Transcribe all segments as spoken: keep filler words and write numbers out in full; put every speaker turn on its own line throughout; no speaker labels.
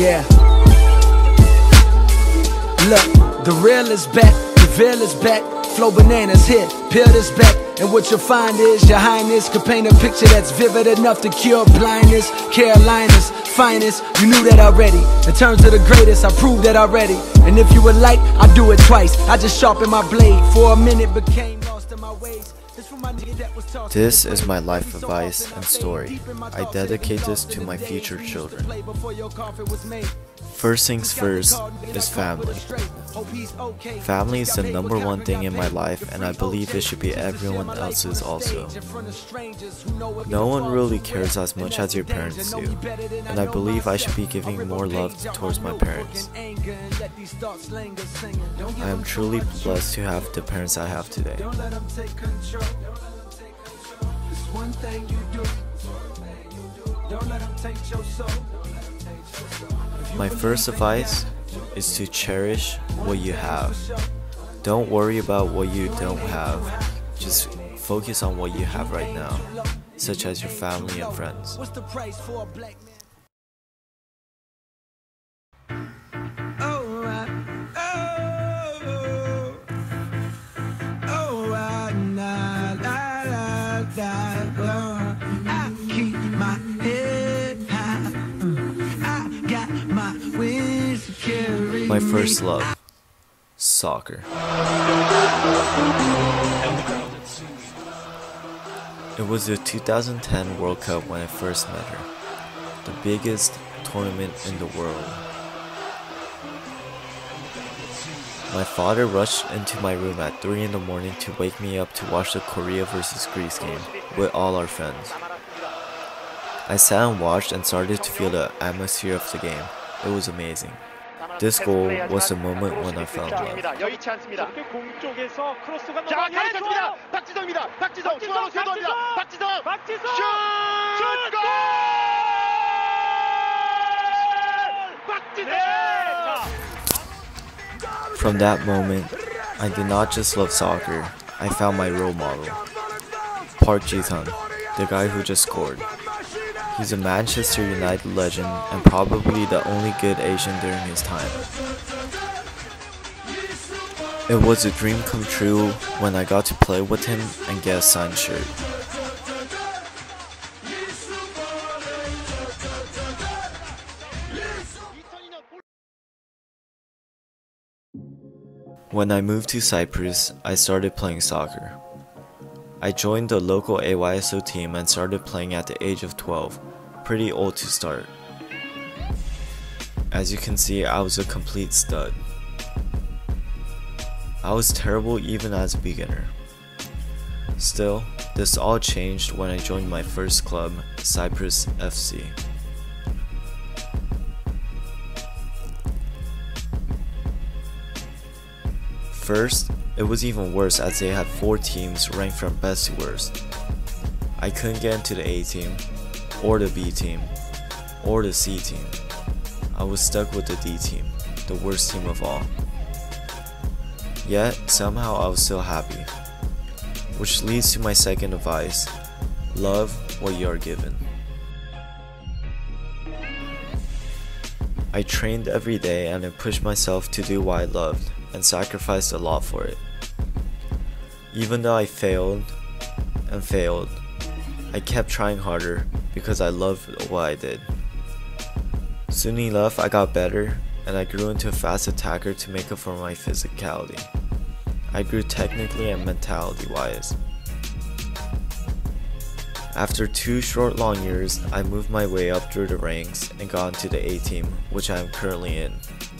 Yeah. Look, the real is back, the veil is back. Flow bananas here, peel this back. And what you'll find is your highness could paint a picture that's vivid enough to cure blindness. Carolina's finest, you knew that already. In terms of the greatest, I proved that already. And if you would like, I do it twice. I just sharpened my blade. For a minute became lost in my ways.
This is my life advice and story. I dedicate this to my future children. First things first is family. Family is the number one thing in my life, and I believe it should be everyone else's also. No one really cares as much as your parents do, and I believe I should be giving more love towards my parents. I am truly blessed to have the parents I have today. My first advice is to cherish what you have. Don't worry about what you don't have. Just focus on what you have right now, such as your family and friends. My first love, soccer. It was the two thousand ten World Cup when I first met her, the biggest tournament in the world. My father rushed into my room at three in the morning to wake me up to watch the Korea versus Greece game with all our friends. I sat and watched and started to feel the atmosphere of the game. It was amazing. This goal was the moment when I fell in love. From that moment, I did not just love soccer, I found my role model, Park Ji-sung, the guy who just scored. He's a Manchester United legend and probably the only good Asian during his time. It was a dream come true when I got to play with him and get a signed shirt. When I moved to Cyprus, I started playing soccer. I joined the local A Y S O team and started playing at the age of twelve, pretty old to start. As you can see, I was a complete stud. I was terrible even as a beginner. Still, this all changed when I joined my first club, Cyprus F C. First, it was even worse as they had four teams ranked from best to worst. I couldn't get into the A team, or the B team, or the C team. I was stuck with the D team, the worst team of all. Yet, somehow I was still happy. Which leads to my second advice: love what you are given. I trained every day and I pushed myself to do what I loved and sacrificed a lot for it. Even though I failed and failed, I kept trying harder because I loved what I did. Soon enough, I got better and I grew into a fast attacker to make up for my physicality. I grew technically and mentality wise. After two short long years, I moved my way up through the ranks and got into the A team, which I am currently in.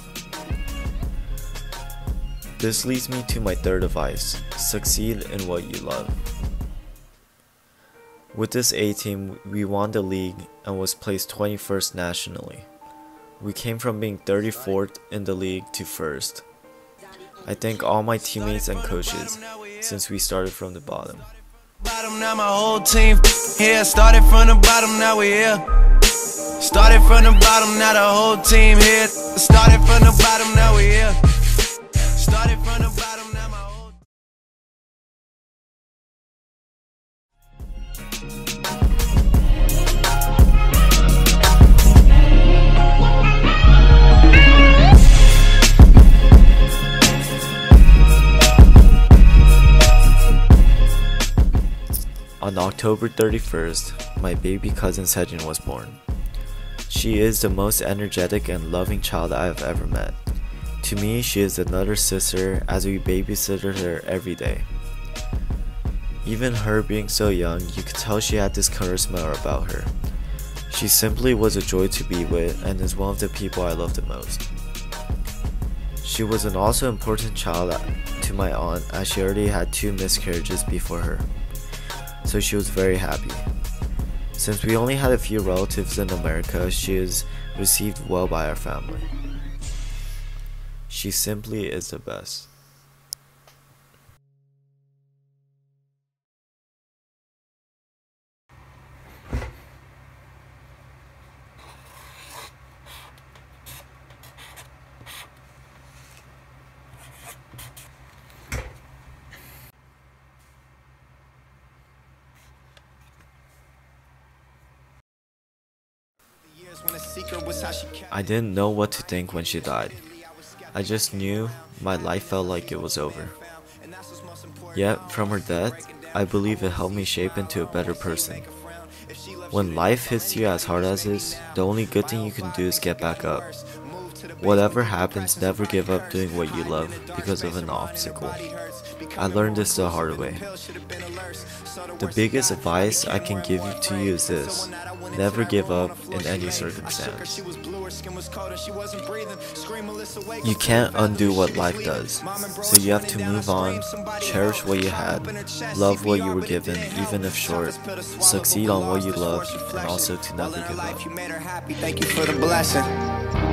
This leads me to my third advice: succeed in what you love. With this A team, we won the league and was placed twenty-first nationally. We came from being thirty-fourth in the league to first. I thank all my teammates and coaches, since we started from the bottom.
Bottom, now my whole team here. Started from the bottom, now we here. Started from the bottom, now the whole team here. Started from the bottom, now we here. Started from the bottom, now my whole
On October thirty-first, my baby cousin Sejin was born. She is the most energetic and loving child I have ever met. To me, she is another sister as we babysitted her every day. Even her being so young, you could tell she had this charisma about her. She simply was a joy to be with and is one of the people I love the most. She was an also important child to my aunt as she already had two miscarriages before her, so she was very happy. Since we only had a few relatives in America, she is received well by our family. She simply is the best. I didn't know what to think when she died. I just knew my life felt like it was over. Yet, from her death, I believe it helped me shape into a better person. When life hits you as hard as this, the only good thing you can do is get back up. Whatever happens, never give up doing what you love because of an obstacle. I learned this the hard way. The biggest advice I can give to you is this: never give up in any circumstance. You can't undo what life does, so you have to move on, cherish what you had, love what you were given, even if short, succeed on what you love, and also to never give up.
Thank you for the blessing.